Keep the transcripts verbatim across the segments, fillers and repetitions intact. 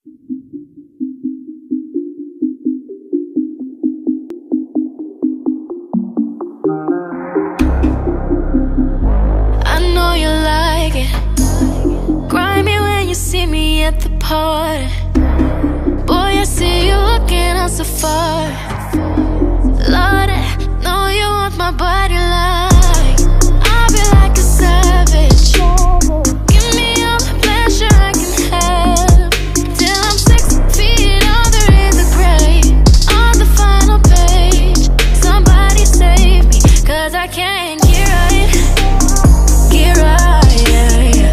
At the party, boy, I see you looking out so far. Lord, I know you want my body like I'll be like a savage. Give me all the pleasure I can have till I'm six feet under in the grave. On the final page, somebody save me, cause I can't get right, get right, yeah, yeah.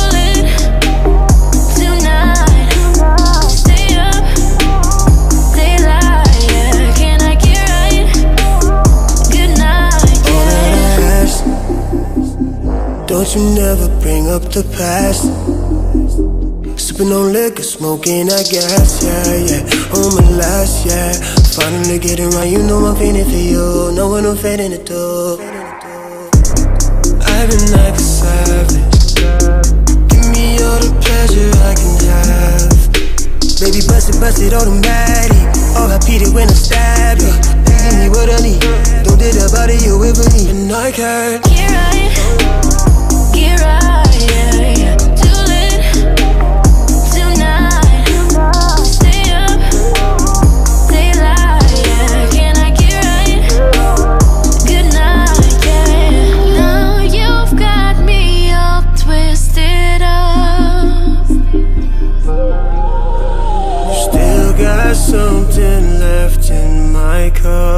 Don't you never bring up the past. Sipping on liquor, smoking that gas, yeah, yeah. On my last, yeah. Finally getting right, you know I'm feeling for you. Know what I'm fading to do. I've been like a savage. Give me all the pleasure I can have. Baby, bust it, bust it automatic. Oh, I beat it when I stab it. You give me what I need. Don't do the body you with me. And I can't get right, get right, yeah, yeah. Too late tonight. Stay up, daylight, yeah. Can I get right? Good night, yeah. Now you've got me all twisted up. Still got something left in my cup.